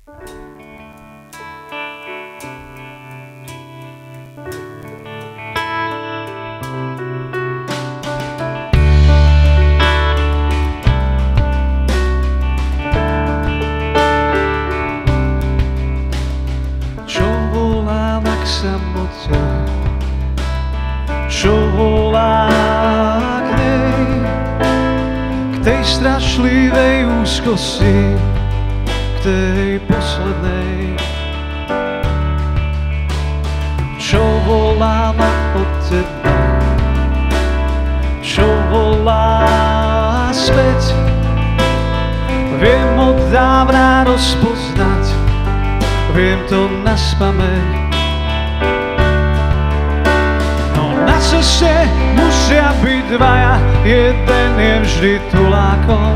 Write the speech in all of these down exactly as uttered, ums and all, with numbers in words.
Samote, čo volá k nej, k tej strašlivej úzkosti, k tej poslednej, čo volá ma od teba, čo volá späť. Viem od dávna rozpoznať, viem to naspamäť. Na ceste musia byť dvaja, jeden je vždy tulákom.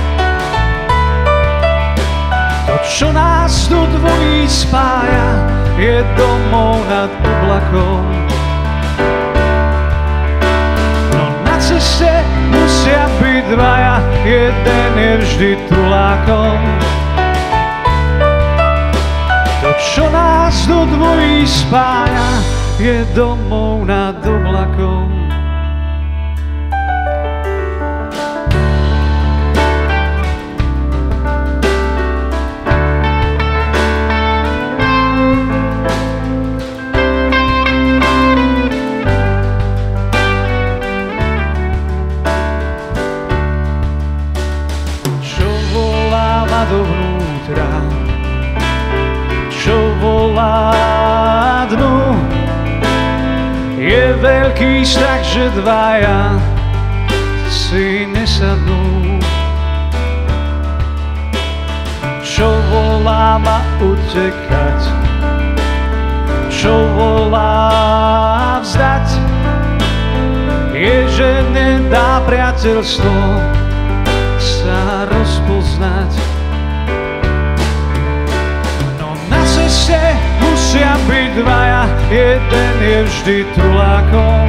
To, čo nás tu dvojí spája, je domov nad oblakom. No na ceste musia byť dvaja, jeden je vždy tulákom. To, čo nás tu dvojí spája, je domov nad oblakom. Čo volá ma dovnútra, čo volá dnu, je veľký strach, že dvaja si nesadnú. Čo volá ma utekať, čo volá vzdať, je, že nedá priateľstvo sa rozpoznať. No na ceste musia byť dvaja, jeden je vždy tulákom.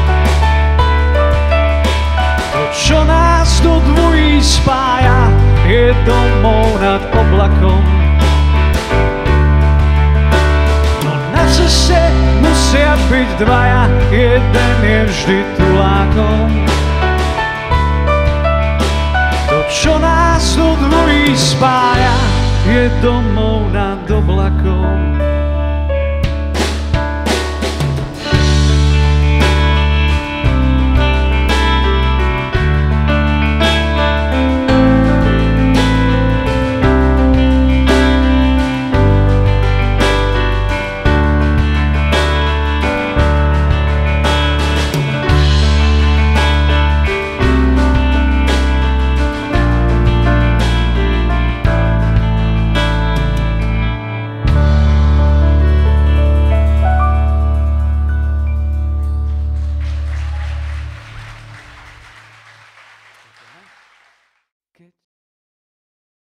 To, čo nás tu dvojí spája, je domov nad oblakom. No na ceste musia byť dvaja, jeden je vždy tulákom. To, čo nás tu dvojí spája, je domov nad oblakom.